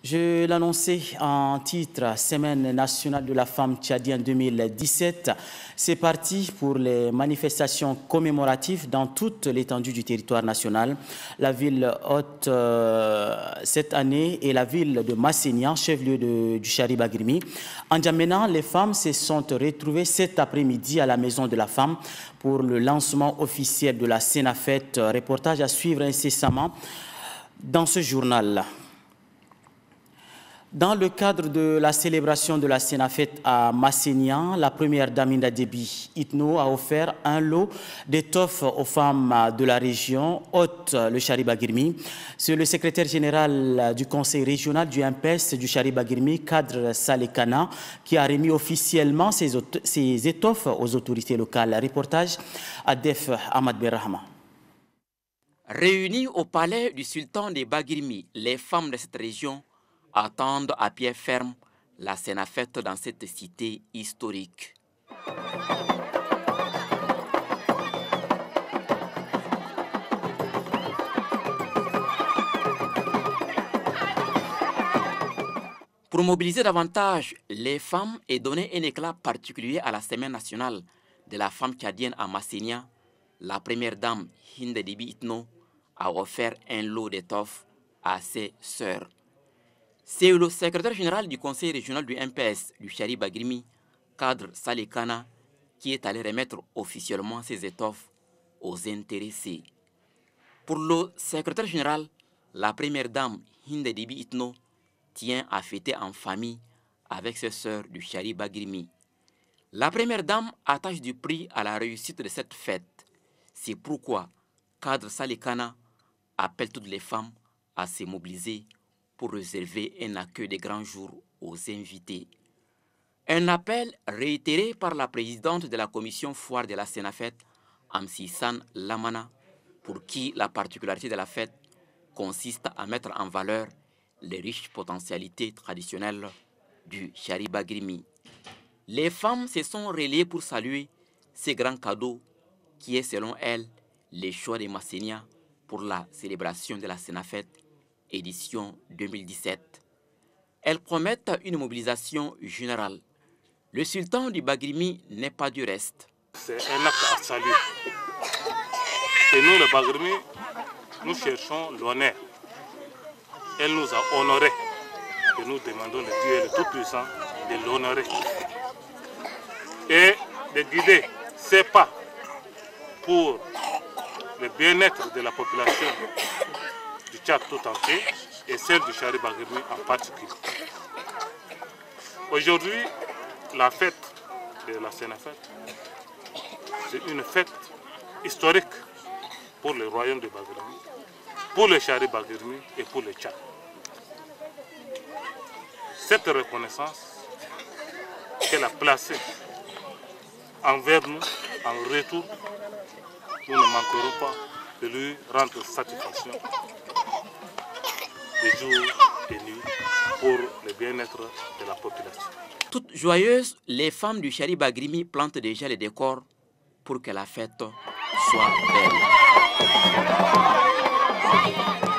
Je l'annonçais en titre, Semaine nationale de la femme tchadienne 2017. C'est parti pour les manifestations commémoratives dans toute l'étendue du territoire national. La ville hôte cette année est la ville de Massénia, chef-lieu du Chari Bagrimi. En Djamena, les femmes se sont retrouvées cet après-midi à la Maison de la Femme pour le lancement officiel de la Sénafette. Reportage à suivre incessamment dans ce journal. Dans le cadre de la célébration de la Sénafette à Massénia, la première dame Inda Déby Itno a offert un lot d'étoffes aux femmes de la région, hôte le Chari Bagrimi. C'est le secrétaire général du conseil régional du MPS du Chari Bagrimi, Kadr Salekana, qui a remis officiellement ces étoffes aux autorités locales. Reportage à Def Ahmad Berrahma. Réunies au palais du sultan des Bagrimi, les femmes de cette région attendent à pied ferme la Sénafette dans cette cité historique. Pour mobiliser davantage les femmes et donner un éclat particulier à la Semaine nationale de la femme tchadienne à Massénia, la première dame Inda Déby Itno a offert un lot d'étoffes à ses sœurs. C'est le secrétaire général du conseil régional du MPS du Chari Bagrimi, Kadr Salekana, qui est allé remettre officiellement ces étoffes aux intéressés. Pour le secrétaire général, la première dame Inda Déby Itno tient à fêter en famille avec ses sœurs du Chari Bagrimi. La première dame attache du prix à la réussite de cette fête. C'est pourquoi Kadr Salekana appelle toutes les femmes à se mobiliser pour réserver un accueil de grands jours aux invités. Un appel réitéré par la présidente de la commission foire de la Sénafette, Amsissan Lamana, pour qui la particularité de la fête consiste à mettre en valeur les riches potentialités traditionnelles du Chari Bagrimi. Les femmes se sont relayées pour saluer ces grands cadeaux qui est selon elles les choix de Massénia pour la célébration de la Sénafette édition 2017. Elles promettent une mobilisation générale. Le sultan du Bagrimi n'est pas du reste. C'est un acte à saluer. Et nous, le Bagrimi, nous cherchons l'honneur. Elle nous a honorés. Et nous demandons le Dieu le Tout-Puissant de l'honorer. Et de guider ses pas pour le bien-être de la population du Tchad tout entier et celle du Chari Bagrimi en particulier. Aujourd'hui, la fête de la Sénafette, c'est une fête historique pour le royaume de Bagrimi, pour le Chari Bagrimi et pour le Tchad. Cette reconnaissance qu'elle a placée envers nous, en retour, nous ne manquerons pas de lui rendre satisfaction des jours et nuits pour le bien-être de la population. Toutes joyeuses, les femmes du Chari Bagrimi plantent déjà les décors pour que la fête soit belle.